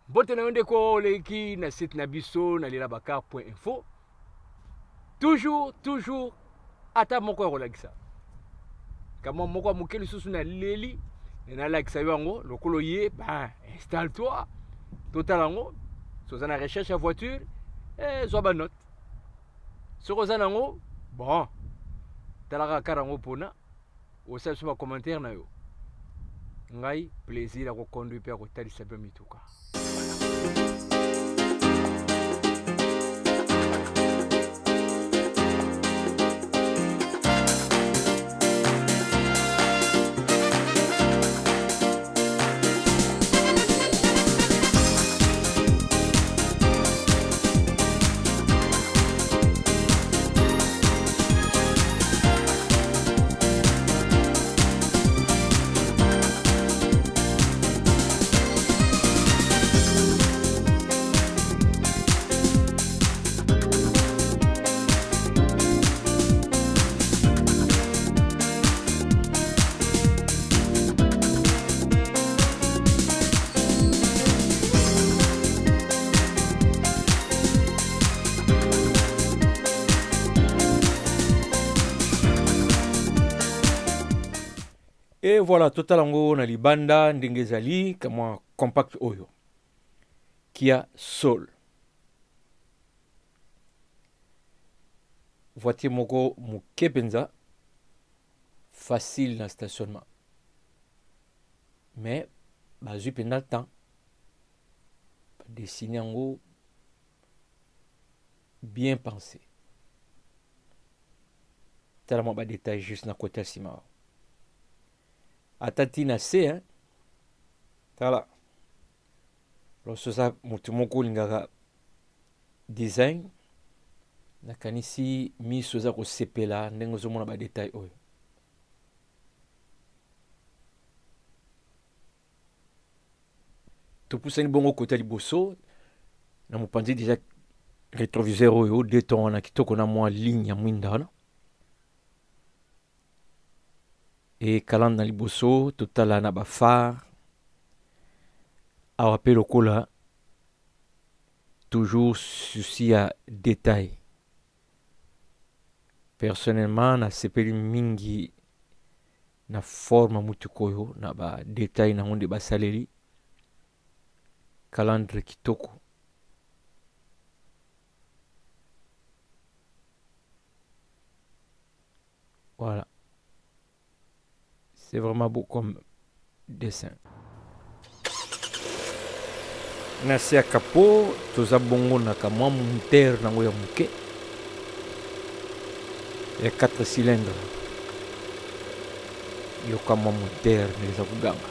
Bote na yonde ko leki na site na biso na lelabakar.info. Toujours ata moko kolakisa. Kama moko mukeli susu na leli na lakisa yango lokolo ye ba installe-toi. Totalango soza na recherche ya voiture zwa ba note. Soko za nango bon talaka karango pona osala suma commentaire na yo. Ngai plaisir à conduire pe ko talisa be mituka. Et voilà, totalango na libanda ndengezali kama compact oyo. Kia Soul. Voiture moko mukepenza facile na stationnement. Mais bazui pendant le temps dessiner en haut bien pensé. Tellement ba détail juste na côté sima. Atati na C hein. Tala. Lorsque ça mutumoko lingaka design nakanisi miso za ko sepela ndenge ozomona ba détail oyo. Topusani bongo côté liboso na mopanzi déjà rétroviseur oyo déton na kitoko na mwa ligne ya mwinda wana. Et kalanda na liboso totala na ba phare awa pe lokola toujours souci à détail. Personnellement na sepeli mingi na forma mutukoyo na ba détail na ngonde basaleli calandre kitoko. Voilà. C'est vraiment beau comme dessin. Nasi ya kapo toza bongo na kamwa moteur nango ya muke. Ya 4 cylindres. Yo kamwa moteur neza kugamba.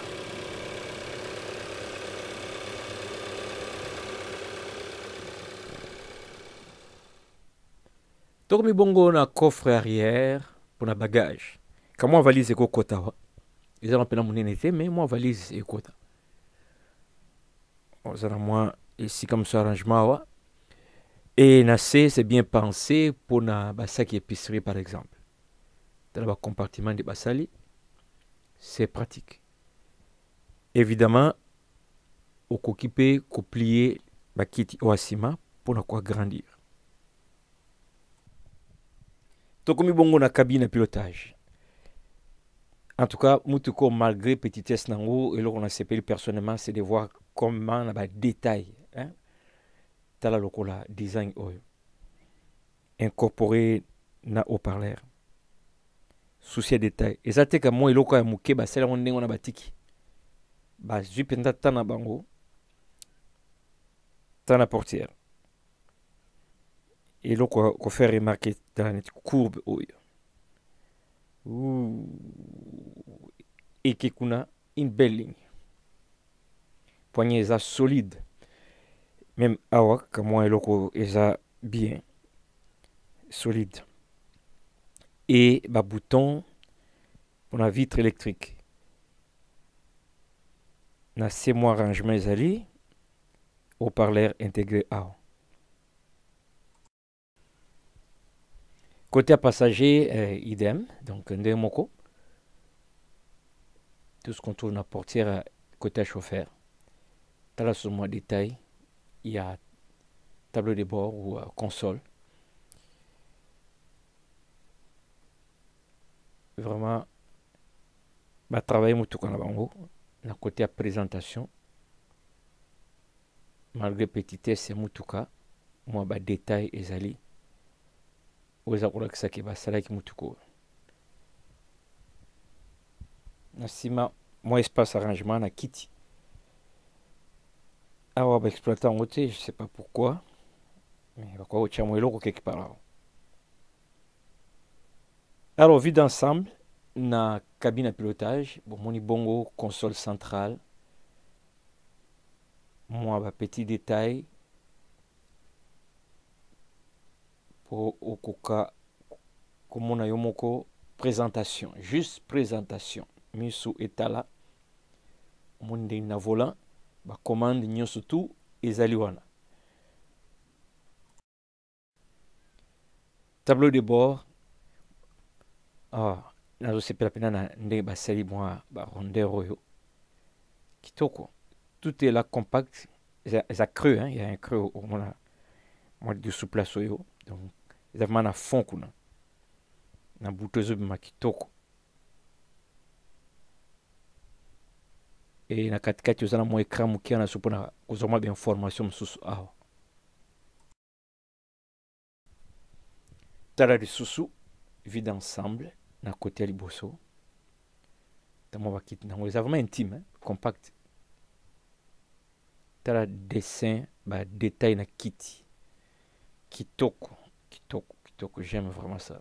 Tokomi bongo na coffre arrière pour na bagage. Kamwa valise eko kota wa. Ils ont appelé mon unité, mais moi valise et quota. Moi ici comme ça arrangement. Et na C c'est bien pensé pour na sac épicerie par exemple. Dans le compartiment de basali, c'est pratique. Évidemment, au coquipé, plier ba kiti oasima pour na quoi grandir. Tokomi bongo na cabine de pilotage. En tout cas, Mutuko, malgré petitesse nango, et là on a séparé personnellement, c'est de voir comment on a des détails. Hein? Tala lokola design oil. Incorporé na haut-parleur. Souci de détail. Et ça, c'est que moi, il y a mouké, c'est là où on a batiki. Zupenda tana bango. Tana portière. Et là, on fait remarquer dans la courbe oil. Et qui a une belle ligne. Poignée est solide. Même awa, comme moi, est bien solide. Et le bouton pour la vitre électrique. Na c'est moi rangement zali haut-parleur intégré awa. Côté passager, idem, donc ndemoko. Tout ce qu'on trouve dans la portière côté chauffeur. Tala sur mon détail, il y a tableau de bord ou console. Vraiment, bah, travailler mon tout quand on a côté à présentation. Malgré petitesse, c'est mon tout cas. Moi, bah, détail et zali. Ou ça que ça qui va ça qui mon tout cas. Nasima, moi espace arrangement na Kitty. Ah ouais, bah, exploitant en côté, je sais pas pourquoi. Mais pourquoi au tient moi quelque part là. Alors, vue d'ensemble, na cabine à pilotage, bon, mon bongo, console centrale. Moi, bah, petit détail. Pour Okoka, comme on a yomoko, présentation. Juste présentation. Misu etala. Mon na volant. Ba commande nyoso tout. Ezali wana. Tableau de bord. Ah, nazo sepela pena na ndenge basali mwa ba rondeur oyo. Kitoko. Tout est là compact. Ça creux, hein. Il y a un creux au moins de souplesse oyo. Donc, ils avaient na fond kuna. Na bouteuse ma kitoko. Et na katikati ozana mwa écran mukia na supona kozoma ba information mususu awa. Tala de susu vide ensemble na côté liboso. Tamo bakiti na c'est vraiment intime, hein? Compact. Tala dessin ba détail na kiti. Kitoko, kitoko, kitoko, j'aime vraiment ça.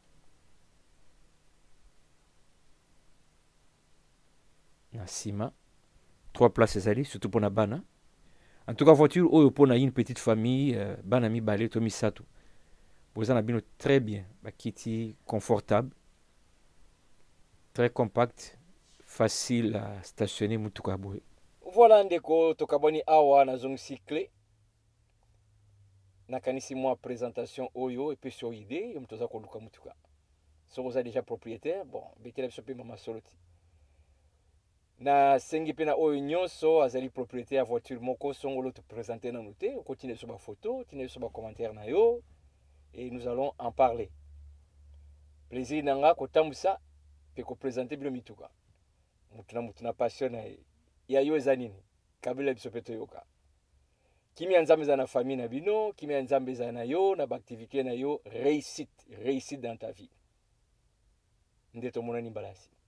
Na sima 3 places ezali surtout pour na bana. En tout cas voiture oyo pour na une petite famille, bana mi balé to mi sato. Vous en avez très bien, bakiti confortable, très compact, facile à stationner mutuka boy. Voilà ndeko tokaboni awa na zong cycle. Nakanisi mwa présentation oyo et puis sur idée yo mtoza ko luka mutuka. So vous êtes déjà propriétaire, bon, betela biso pe mama soloti. Na sengi pe na oyo nyonso azali propriétaire ya voiture moko songolo te présenter na noté, on continue sur ma photo, continue sur ma commentaire na yo et nous allons en parler. Plaisir nanga ko tambusa pe ko présenter bilo mituka. Mutuna passion na ya yo ezanini. Kabila biso pe toyoka. Kimi ya nzambe za na famille na bino, kimi ya nzambe za na yo na activité na yo, réussite dans ta vie. Ndeto mona ni balasi.